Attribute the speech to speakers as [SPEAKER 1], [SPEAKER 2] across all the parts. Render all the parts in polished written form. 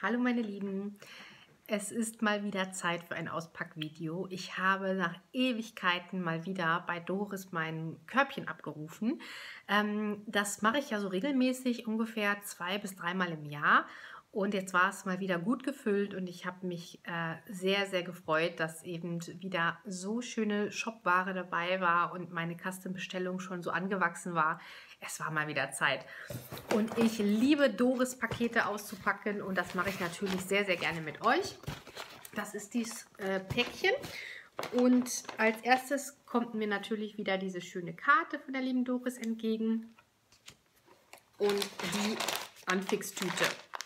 [SPEAKER 1] Hallo meine Lieben, es ist mal wieder Zeit für ein Auspackvideo. Ich habe nach Ewigkeiten mal wieder bei Doris mein Körbchen abgerufen. Das mache ich ja so regelmäßig, ungefähr 2- bis 3-mal im Jahr. Und jetzt war es mal wieder gut gefüllt und ich habe mich sehr, sehr gefreut, dass eben wieder so schöne Shopware dabei war und meine Custom-Bestellung schon so angewachsen war. Es war mal wieder Zeit. Und ich liebe Doris Pakete auszupacken und das mache ich natürlich sehr, sehr gerne mit euch. Das ist dieses Päckchen. Und als erstes kommt mir natürlich wieder diese schöne Karte von der lieben Doris entgegen und die Anfix-Tüte.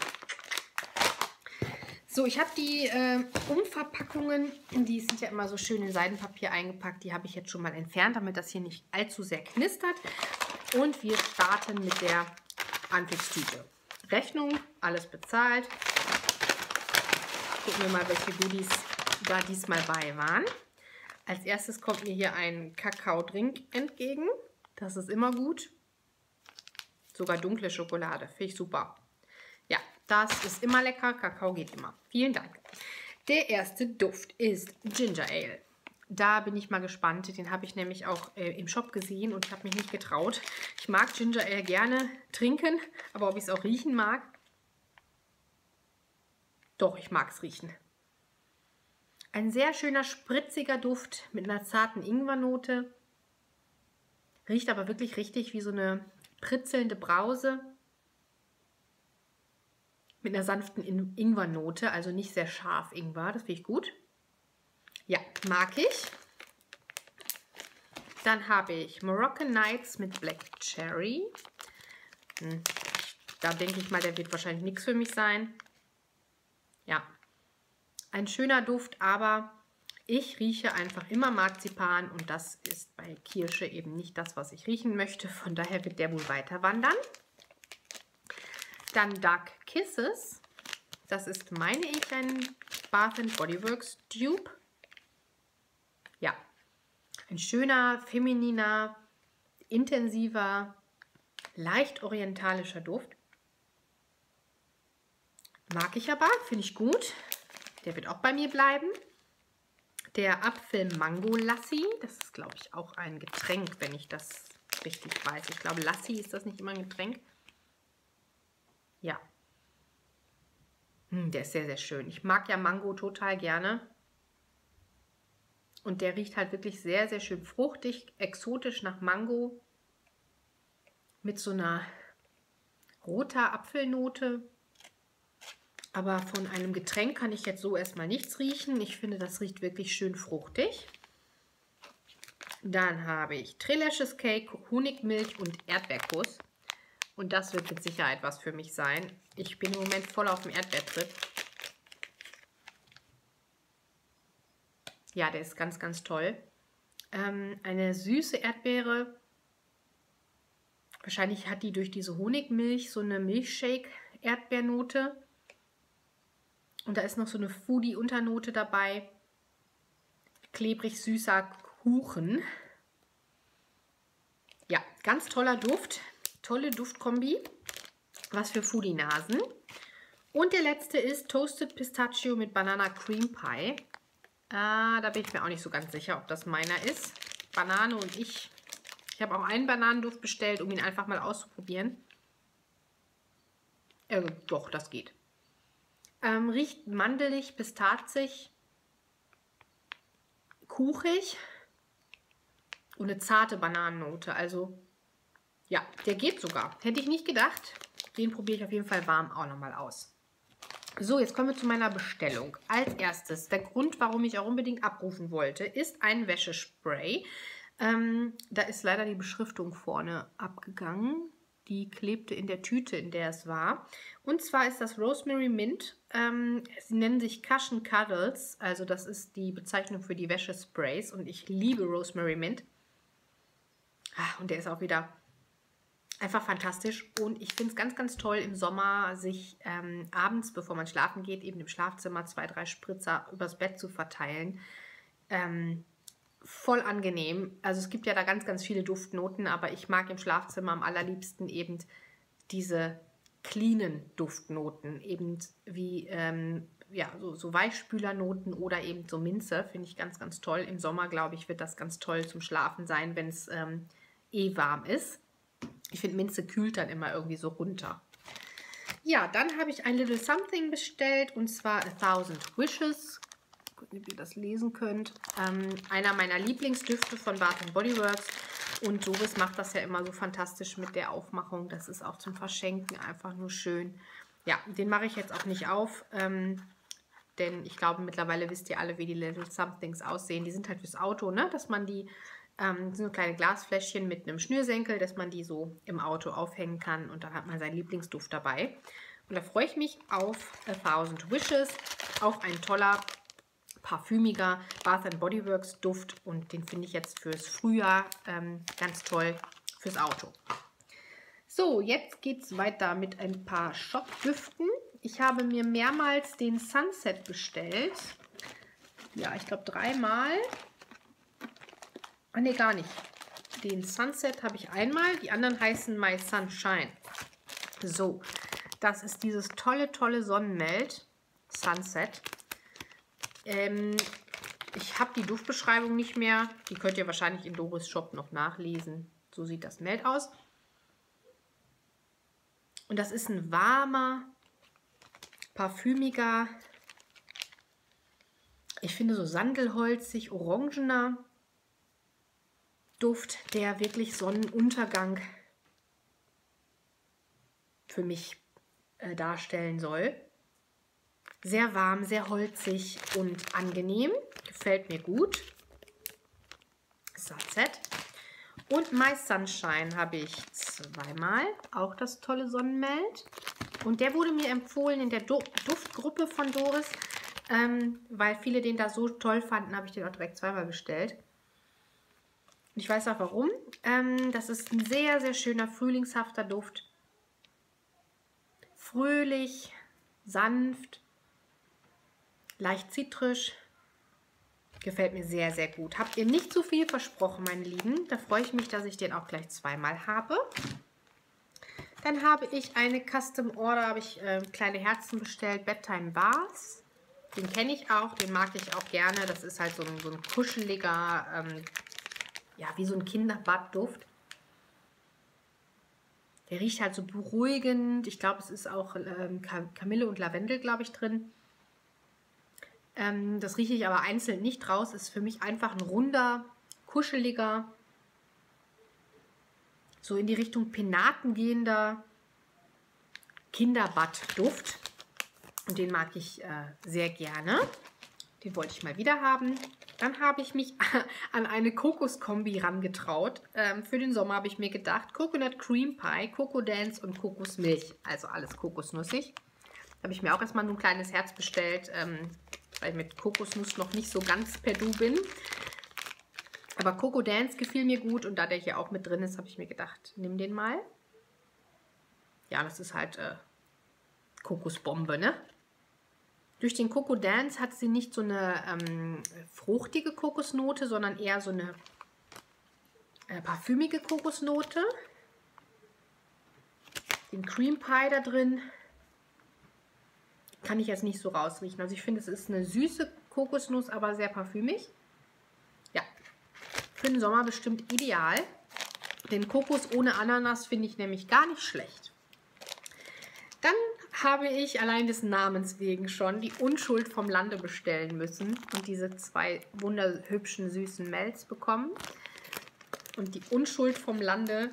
[SPEAKER 1] So, ich habe die Umverpackungen, die sind ja immer so schön in Seidenpapier eingepackt, die habe ich jetzt schon mal entfernt, damit das hier nicht allzu sehr knistert. Und wir starten mit der Anfix-Tüte. Rechnung, alles bezahlt. Gucken wir mal, welche Goodies da diesmal bei waren. Als erstes kommt mir hier ein Kakao-Drink entgegen. Das ist immer gut. Sogar dunkle Schokolade, finde ich super. Ja, das ist immer lecker. Kakao geht immer. Vielen Dank. Der erste Duft ist Ginger Ale. Da bin ich mal gespannt. Den habe ich nämlich auch im Shop gesehen und ich habe mich nicht getraut. Ich mag Ginger Ale gerne trinken, aber ob ich es auch riechen mag? Doch, ich mag es riechen. Ein sehr schöner, spritziger Duft mit einer zarten Ingwernote. Riecht aber wirklich richtig wie so eine pritzelnde Brause. Mit einer sanften Ingwernote, also nicht sehr scharf Ingwer, das finde ich gut. Ja, mag ich. Dann habe ich Moroccan Nights mit Black Cherry. Da denke ich mal, der wird wahrscheinlich nichts für mich sein. Ja, ein schöner Duft, aber ich rieche einfach immer Marzipan und das ist bei Kirsche eben nicht das, was ich riechen möchte. Von daher wird der wohl weiter wandern. Dann Dark Kisses. Das ist, meine ich, ein Bath & Body Works Dupe. Ja, ein schöner, femininer, intensiver, leicht orientalischer Duft. Mag ich aber, finde ich gut. Der wird auch bei mir bleiben. Der Apfel-Mango-Lassi. Das ist, glaube ich, auch ein Getränk, wenn ich das richtig weiß. Ich glaube, Lassi ist das nicht immer ein Getränk. Ja. Der ist sehr, sehr schön. Ich mag ja Mango total gerne. Und der riecht halt wirklich sehr, sehr schön fruchtig, exotisch nach Mango. Mit so einer roter Apfelnote. Aber von einem Getränk kann ich jetzt so erstmal nichts riechen. Ich finde, das riecht wirklich schön fruchtig. Dann habe ich Trilicious Cake, Honigmilch und Erdbeerkuss. Und das wird mit Sicherheit was für mich sein. Ich bin im Moment voll auf dem Erdbeertrip. Ja, der ist ganz, ganz toll. Eine süße Erdbeere. Wahrscheinlich hat die durch diese Honigmilch so eine Milchshake-Erdbeernote. Und da ist noch so eine Foodie-Unternote dabei. Klebrig süßer Kuchen. Ja, ganz toller Duft. Tolle Duftkombi. Was für Foodie-Nasen. Und der letzte ist Toasted Pistachio mit Banana Cream Pie. Da bin ich mir auch nicht so ganz sicher, ob das meiner ist. Banane und ich. Ich habe auch einen Bananenduft bestellt, um ihn einfach mal auszuprobieren. Doch, das geht. Riecht mandelig, pistazig, kuchig und eine zarte Bananennote. Also, ja, der geht sogar. Hätte ich nicht gedacht. Den probiere ich auf jeden Fall warm auch nochmal aus. So, jetzt kommen wir zu meiner Bestellung. Als erstes, der Grund, warum ich auch unbedingt abrufen wollte, ist ein Wäschespray. Da ist leider die Beschriftung vorne abgegangen. Die klebte in der Tüte, in der es war. Und zwar ist das Rosemary Mint. Sie nennen sich Cushion Cuddles. Also das ist die Bezeichnung für die Wäschesprays. Und ich liebe Rosemary Mint. Und der ist auch wieder einfach fantastisch. Und ich finde es ganz, ganz toll im Sommer, sich abends, bevor man schlafen geht, eben im Schlafzimmer 2, 3 Spritzer übers Bett zu verteilen. Voll angenehm. Also es gibt ja da ganz, ganz viele Duftnoten, aber ich mag im Schlafzimmer am allerliebsten eben diese cleanen Duftnoten, eben wie ja, so Weichspülernoten oder eben so Minze, finde ich ganz, ganz toll. Im Sommer, glaube ich, wird das ganz toll zum Schlafen sein, wenn es eh warm ist. Ich finde, Minze kühlt dann immer irgendwie so runter. Ja, dann habe ich ein Little Something bestellt und zwar 1000 Wishes. Gucken, ob ihr das lesen könnt. Einer meiner Lieblingsdüfte von Bath & Body Works. Und Doris macht das ja immer so fantastisch mit der Aufmachung. Das ist auch zum Verschenken einfach nur schön. Ja, den mache ich jetzt auch nicht auf, denn ich glaube, mittlerweile wisst ihr alle, wie die Little Somethings aussehen. Die sind halt fürs Auto, ne? Dass man die, sind so kleine Glasfläschchen mit einem Schnürsenkel, dass man die so im Auto aufhängen kann und dann hat man seinen Lieblingsduft dabei. Und da freue ich mich auf 1000 Wishes. Auch ein toller, parfümiger Bath & Body Works Duft und den finde ich jetzt fürs Frühjahr ganz toll fürs Auto. So, jetzt geht es weiter mit ein paar Shop-Düften. Ich habe mir mehrmals den Sunset bestellt. Ja, ich glaube 3-mal. Ah, ne, gar nicht. Den Sunset habe ich einmal. Die anderen heißen My Sunshine. So, das ist dieses tolle, tolle Sonnenmeld. Sunset. Ich habe die Duftbeschreibung nicht mehr. Die könnt ihr wahrscheinlich in Doris Shop noch nachlesen. So sieht das Meld aus. Und das ist ein warmer, parfümiger, ich finde so sandelholzig, orangener Duft, der wirklich Sonnenuntergang für mich darstellen soll. Sehr warm, sehr holzig und angenehm. Gefällt mir gut. Sunset. Und My Sunshine habe ich 2-mal. Auch das tolle Sonnenmeld. Und der wurde mir empfohlen in der Duftgruppe von Doris. Weil viele den da so toll fanden, habe ich den auch direkt 2-mal bestellt. Und ich weiß auch warum. Das ist ein sehr, sehr schöner, frühlingshafter Duft. Fröhlich, sanft, leicht zitrisch. Gefällt mir sehr, sehr gut. Habt ihr nicht zu viel versprochen, meine Lieben. Da freue ich mich, dass ich den auch gleich 2-mal habe. Dann habe ich eine Custom Order, habe ich kleine Herzen bestellt. Bedtime Bath. Den kenne ich auch, den mag ich auch gerne. Das ist halt so ein kuscheliger, ja, wie so ein Kinderbadduft. Der riecht halt so beruhigend. Ich glaube, es ist auch Kamille und Lavendel, glaube ich, drin. Das rieche ich aber einzeln nicht raus. Ist für mich einfach ein runder, kuscheliger, so in die Richtung Penaten gehender Kinderbadduft. Und den mag ich sehr gerne. Den wollte ich mal wieder haben. Dann habe ich mich an eine Kokoskombi rangetraut. Für den Sommer habe ich mir gedacht, Coconut Cream Pie, Coco Dance und Kokosmilch. Also alles kokosnussig. Da habe ich mir auch erstmal so ein kleines Herz bestellt, weil ich mit Kokosnuss noch nicht so ganz per Du bin. Aber Coco Dance gefiel mir gut und da der hier auch mit drin ist, habe ich mir gedacht, nimm den mal. Ja, das ist halt Kokosbombe, ne? Durch den Coco Dance hat sie nicht so eine fruchtige Kokosnote, sondern eher so eine parfümige Kokosnote. Den Cream Pie da drin kann ich jetzt nicht so rausriechen. Also ich finde, es ist eine süße Kokosnuss, aber sehr parfümig. Ja, für den Sommer bestimmt ideal. Den Kokos ohne Ananas finde ich nämlich gar nicht schlecht. Dann habe ich allein des Namens wegen schon die Unschuld vom Lande bestellen müssen und diese 2 wunderhübschen, süßen Melts bekommen. Und die Unschuld vom Lande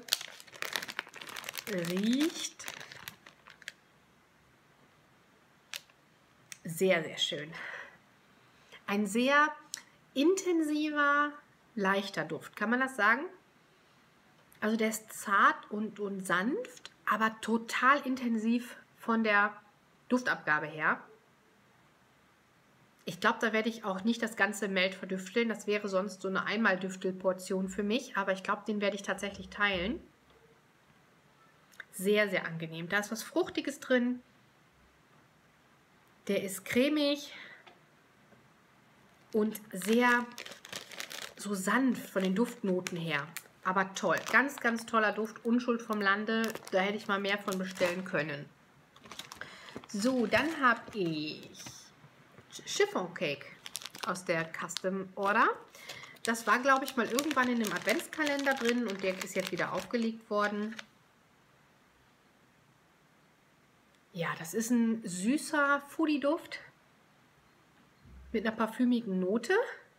[SPEAKER 1] riecht sehr, sehr schön. Ein sehr intensiver, leichter Duft, kann man das sagen? Also der ist zart und sanft, aber total intensiv von der Duftabgabe her. Ich glaube, da werde ich auch nicht das ganze Meld verdüfteln. Das wäre sonst so eine Einmal-Düftelportion für mich. Aber ich glaube, den werde ich tatsächlich teilen. Sehr, sehr angenehm. Da ist was Fruchtiges drin. Der ist cremig und sehr so sanft von den Duftnoten her. Aber toll. Ganz, ganz toller Duft. Unschuld vom Lande. Da hätte ich mal mehr von bestellen können. So, dann habe ich Chiffon Cake aus der Custom Order. Das war, glaube ich, mal irgendwann in einem Adventskalender drin und der ist jetzt wieder aufgelegt worden. Ja, das ist ein süßer Foodie-Duft mit einer parfümigen Note.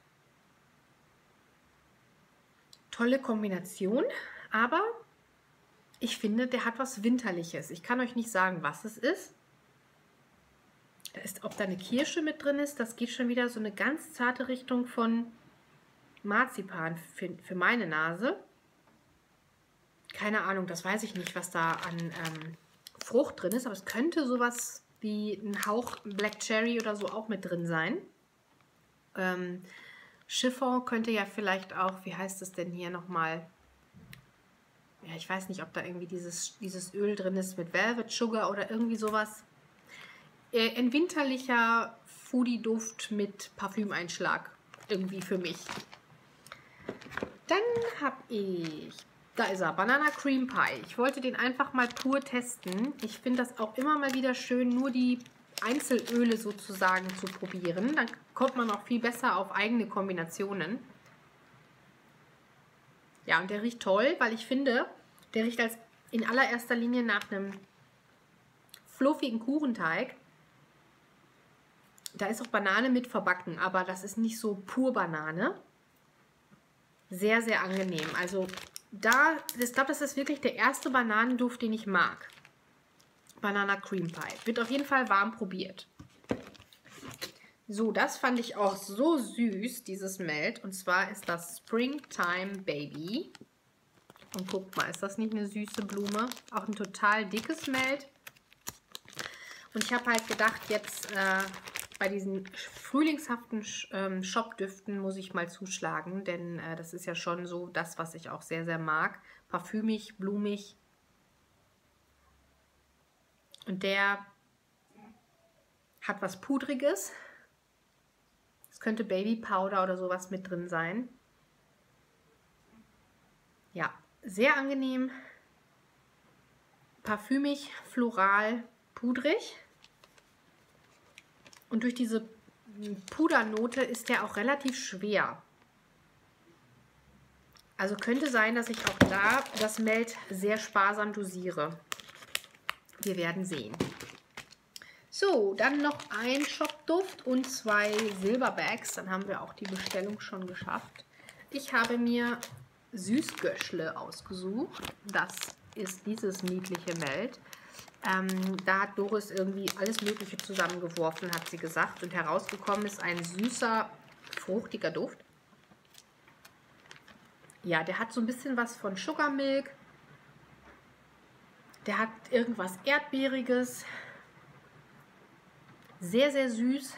[SPEAKER 1] Tolle Kombination, aber ich finde, der hat was Winterliches. Ich kann euch nicht sagen, was es ist. Ob da eine Kirsche mit drin ist, das geht schon wieder so eine ganz zarte Richtung von Marzipan für meine Nase. Keine Ahnung, das weiß ich nicht, was da an Frucht drin ist, aber es könnte sowas wie ein Hauch Black Cherry oder so auch mit drin sein. Chiffon könnte ja vielleicht auch, wie heißt es denn hier nochmal? Ja, ich weiß nicht, ob da irgendwie dieses Öl drin ist mit Velvet Sugar oder irgendwie sowas. Ein winterlicher Foodie-Duft mit Parfümeinschlag. Irgendwie für mich. Dann habe ich, da ist er, Banana Cream Pie. Ich wollte den einfach mal pur testen. Ich finde das auch immer mal wieder schön, nur die Einzelöle sozusagen zu probieren. Dann kommt man auch viel besser auf eigene Kombinationen. Ja, und der riecht toll, weil ich finde, der riecht als in allererster Linie nach einem fluffigen Kuchenteig. Da ist auch Banane mit verbacken, aber das ist nicht so pur Banane. Sehr, sehr angenehm. Also ich glaube, das ist wirklich der erste Bananenduft, den ich mag. Banana Cream Pie. Wird auf jeden Fall warm probiert. So, das fand ich auch so süß, dieses Melt. Und zwar ist das Springtime Baby. Und guckt mal, ist das nicht eine süße Blume? Auch ein total dickes Melt. Und ich habe halt gedacht, jetzt bei diesen frühlingshaften Shop-Düften muss ich mal zuschlagen. Denn das ist ja schon so das, was ich auch sehr, sehr mag. Parfümig, blumig. Und der hat was Pudriges. Es könnte Baby Powder oder sowas mit drin sein. Ja, sehr angenehm. Parfümig, floral, pudrig. Und durch diese Pudernote ist der auch relativ schwer. Also könnte sein, dass ich auch da das Melt sehr sparsam dosiere. Wir werden sehen. So, dann noch ein Shop-Duft und 2 Silberbags. Dann haben wir auch die Bestellung schon geschafft. Ich habe mir Süßgöschle ausgesucht. Das ist dieses niedliche Melt. Da hat Doris irgendwie alles Mögliche zusammengeworfen, hat sie gesagt. Und herausgekommen ist ein süßer, fruchtiger Duft. Ja, der hat so ein bisschen was von Sugar Milk. Der hat irgendwas Erdbeeriges. Sehr, sehr süß.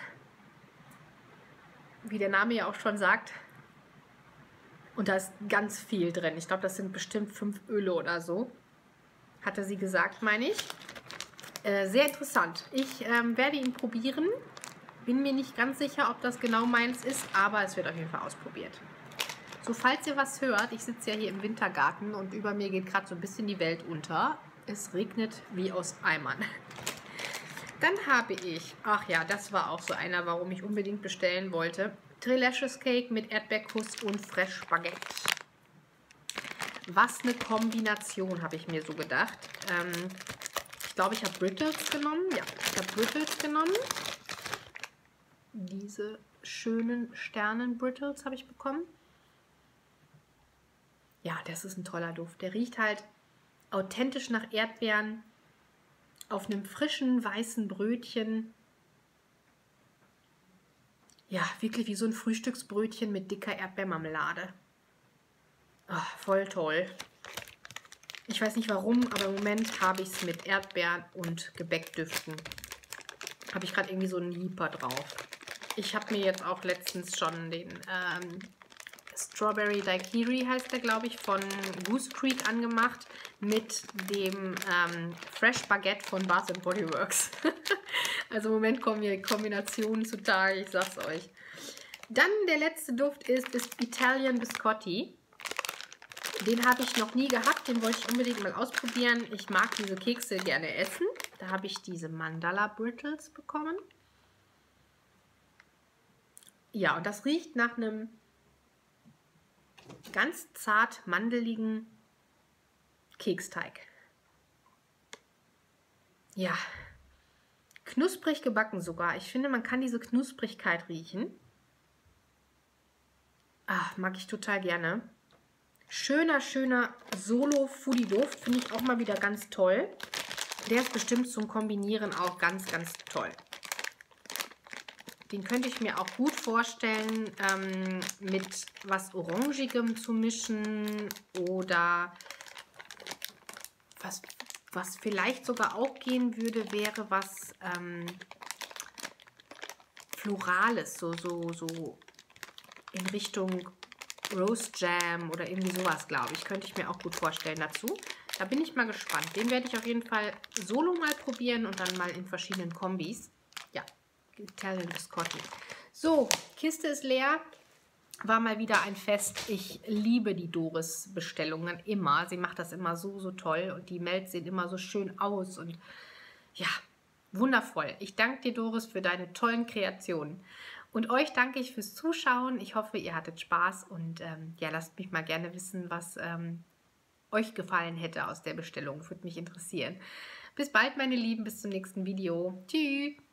[SPEAKER 1] Wie der Name ja auch schon sagt. Und da ist ganz viel drin. Ich glaube, das sind bestimmt 5 Öle oder so. Hatte sie gesagt, meine ich. Sehr interessant. Ich werde ihn probieren. Bin mir nicht ganz sicher, ob das genau meins ist, aber es wird auf jeden Fall ausprobiert. So, falls ihr was hört, ich sitze ja hier im Wintergarten und über mir geht gerade so ein bisschen die Welt unter. Es regnet wie aus Eimern. Dann habe ich, ach ja, das war auch so einer, warum ich unbedingt bestellen wollte. Trilicious Cake mit Erdbeerkuss und Fresh Baguette. Was eine Kombination, habe ich mir so gedacht. Ich glaube, ich habe Brittles genommen. Ja, ich habe Brittles genommen. Diese schönen Sternen-Brittles habe ich bekommen. Ja, das ist ein toller Duft. Der riecht halt authentisch nach Erdbeeren auf einem frischen, weißen Brötchen. Ja, wirklich wie so ein Frühstücksbrötchen mit dicker Erdbeermarmelade. Oh, voll toll. Ich weiß nicht warum, aber im Moment habe ich es mit Erdbeeren und Gebäckdüften. Habe ich gerade irgendwie so einen Lieber drauf. Ich habe mir jetzt auch letztens schon den Strawberry Daiquiri, heißt der, glaube ich, von Goose Creek angemacht mit dem Fresh Baguette von Bath & Body Works. Also im Moment kommen hier Kombinationen zutage, ich sag's euch. Dann der letzte Duft ist Italian Biscotti. Den habe ich noch nie gehabt, den wollte ich unbedingt mal ausprobieren. Ich mag diese Kekse gerne essen. Da habe ich diese Mandala Brittles bekommen. Ja, und das riecht nach einem ganz zart mandeligen Keksteig. Ja, knusprig gebacken sogar. Ich finde, man kann diese Knusprigkeit riechen. Ach, mag ich total gerne. Schöner Solo-Foodie-Duft. Finde ich auch mal wieder ganz toll. Der ist bestimmt zum Kombinieren auch ganz, ganz toll. Den könnte ich mir auch gut vorstellen, mit was Orangigem zu mischen oder was vielleicht sogar auch gehen würde, wäre was Florales, so in Richtung Rose Jam oder irgendwie sowas, glaube ich. Könnte ich mir auch gut vorstellen dazu. Da bin ich mal gespannt. Den werde ich auf jeden Fall solo mal probieren und dann mal in verschiedenen Kombis. Ja, Italian Biscotti. So, Kiste ist leer. War mal wieder ein Fest. Ich liebe die Doris-Bestellungen immer. Sie macht das immer so toll und die Melds sehen immer so schön aus und ja, wundervoll. Ich danke dir, Doris, für deine tollen Kreationen. Und euch danke ich fürs Zuschauen. Ich hoffe, ihr hattet Spaß und ja, lasst mich mal gerne wissen, was euch gefallen hätte aus der Bestellung. Würde mich interessieren. Bis bald, meine Lieben. Bis zum nächsten Video. Tschüss.